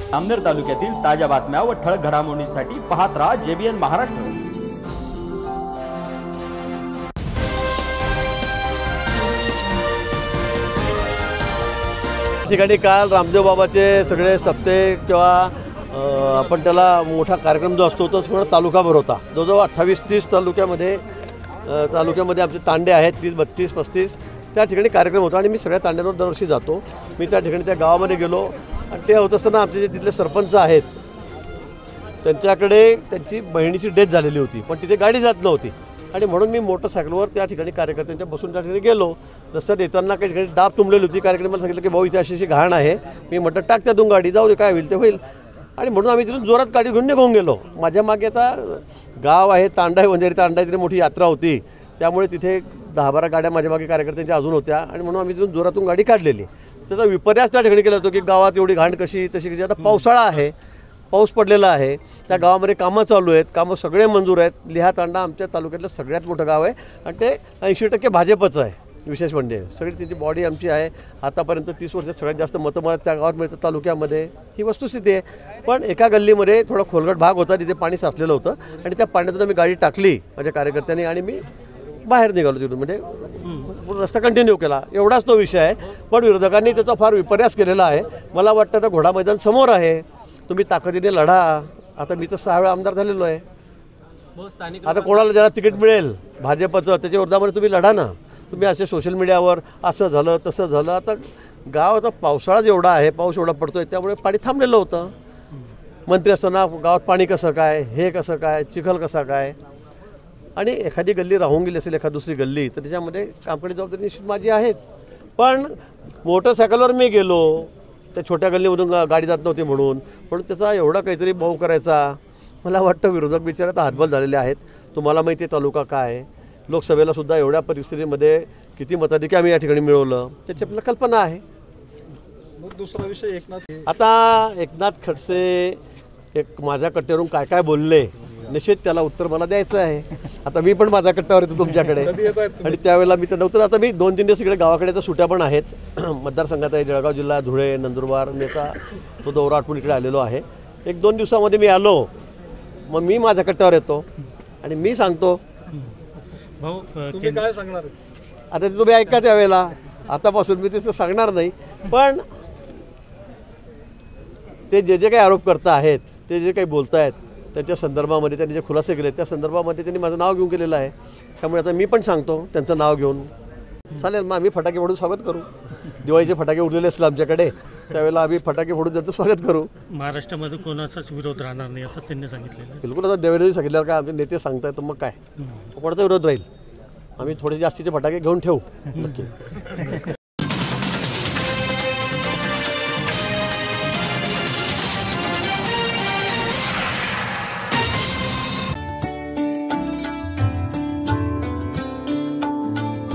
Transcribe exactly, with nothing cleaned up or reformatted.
जामनेर तालुक्यातील ताज्या बातम्या व ठळक घडामोडींसाठी पाहत राहा जेबीएन महाराष्ट्र। ठिकाणी काल रामदेव बाबाचे सगळे सप्ते किंवा आपण त्याला मोठा कार्यक्रम जो असतो तो थोडा तालुकाभर होता। जवळजवळ अठ्ठावीस तीस तालुक्यामध्ये तालुक्यामध्ये आमचे तांडे आहेत, तीस बत्तीस पस्तीस त्या ठिकाणी कार्यक्रम होता आणि मी सगळ्या तांड्यांवर दरवर्षी जातो। मी त्या ठिकाणी त्या गावामध्ये गेलो आणि ते होत असताना आमचे जे तिथले सरपंच आहेत त्यांच्याकडे त्यांची बहिणीची डेथ झालेली होती, पण तिथे गाडी जात नव्हती आणि म्हणून मी मोटरसायकलवर त्या ठिकाणी कार्यकर्त्यांच्या बसून त्या ठिकाणी गेलो। रस्त्यात येताना काही ठिकाणी डाब तुंबलेली होती। कार्यक्रमाला सांगितलं की भाऊ इथे अशी अशी घाण आहे, मी म्हटलं टाक त्यातून गाडी, जाऊ दे काय होईल ते होईल, आणि म्हणून आम्ही तिथून जोरात गाडी घेऊन निघून गेलो। माझ्या मागे आता गाव आहे, तांडा आहे, वंजारी तांडा, तिथे मोठी यात्रा होती, त्यामुळे तिथे दहा बारा गाड्या माझ्या मागे कार्यकर्त्यांच्या अजून होत्या आणि म्हणून आम्ही तिथून जोरातून गाडी काढलेली। त्याचा विपर्यास त्या ठिकाणी केला होतो की गावात एवढी घाण कशी तशी कशी। आता पावसाळा आहे, पाऊस पडलेला आहे, त्या गावामध्ये कामं चालू आहेत, कामं सगळे मंजूर आहेत। लिहा तांडा आमच्या तालुक्यातलं सगळ्यात मोठं गाव आहे आणि ते ऐंशी टक्के भाजपचं आहे। विशेष म्हणजे सगळी त्याची बॉडी आमची आहे। आतापर्यंत तीस वर्षात सगळ्यात जास्त मतं मला त्या गावात मिळतं तालुक्यामध्ये, ही वस्तुस्थिती आहे। पण एका गल्लीमध्ये थोडा खोलगट भाग होता, तिथे पाणी साचलेलं होतं आणि त्या पाण्यातून आम्ही गाडी टाकली माझ्या कार्यकर्त्यांनी आणि मी बाहेर निघालो तिथून, म्हणजे रस्ता कंटिन्यू केला, एवढाच तो विषय आहे। पण विरोधकांनी त्याचा फार विपर्यास केलेला आहे। मला वाटतं आता घोडा मैदान समोर आहे, तुम्ही ताकदीने लढा। आता मी तर सहा वेळा आमदार झालेलो आहे, आता कोणाला ज्याला तिकीट मिळेल भाजपचं त्याच्या विरोधामध्ये तुम्ही लढा ना। तुम्ही असे सोशल मीडियावर असं झालं तसं झालं, आता गाव आता पावसाळा जेवढा आहे, पाऊस एवढा पडतोय त्यामुळे पाणी थांबलेलं होतं। मंत्री असताना गावात पाणी कसं काय, हे कसं काय, चिखल कसा काय, आणि एखादी गल्ली राहून गेली असेल एखादी दुसरी गल्ली तर त्याच्यामध्ये कामकाजी जबाबदारी निश्चित माझी आहेच। पण मोटरसायकलवर मी गेलो, त्या छोट्या गल्लीमधून गाडी जात नव्हती म्हणून पण त्याचा एवढा काहीतरी भाऊ करायचा, मला वाटतं विरोधक बिचारे आता हातबल झालेले आहेत। तुम्हाला माहिती आहे तालुका काय, लोकसभेला सुद्धा एवढ्या परिस्थितीमध्ये किती मताधिक्य आम्ही या ठिकाणी मिळवलं त्याची आपल्याला कल्पना आहे। दुसरा विषय एकनाथ, आता एकनाथ खडसे एक माझ्या कट्ट्यावरून काय काय बोलले निश्चित त्याला उत्तर मला द्यायचं आहे। आता मी पण माझ्या कट्ट्यावर येतो तुमच्याकडे आणि त्यावेळेला मी तर नव्हतं। आता मी दोन तीन दिवस इकडे गावाकडे तर सुट्या पण आहेत, मतदारसंघात आहे, जळगाव जिल्हा, धुळे, नंदुरबार, मी आता तो दौरा आटपून इकडे आलेलो आहे। एक दोन दिवसामध्ये मी आलो, मग मी माझ्या कट्ट्यावर येतो आणि मी सांगतो। भाऊ तुम्ही काय सांगणार? आता ते तुम्ही ऐका त्यावेळेला, आतापासून मी ते सांगणार नाही। पण ते जे जे काही आरोप करता आहेत, ते जे काही बोलत आहेत त्याच्या संदर्भामध्ये त्यांनी जे खुलासे केले त्या संदर्भामध्ये त्यांनी माझं नाव घेऊन केलेलं आहे। त्यामुळे आता मी पण सांगतो त्यांचं नाव घेऊन, चालेल मग आम्ही फटाके फोडून स्वागत करू। दिवाळीचे फटाके उडलेले असतील आमच्याकडे, त्यावेळेला आम्ही फटाके फोडून त्यांचं स्वागत करू। महाराष्ट्रामध्ये कोणाचाच विरोध राहणार नाही असं त्यांनी सांगितलेलं। बिलकुल, आता देवेंद्रजी सांगितल्यावर काय आमचे नेते सांगतायत तर मग काय कोणाचा विरोध राहील? आम्ही थोडे जास्तीचे फटाके घेऊन ठेवू नक्की।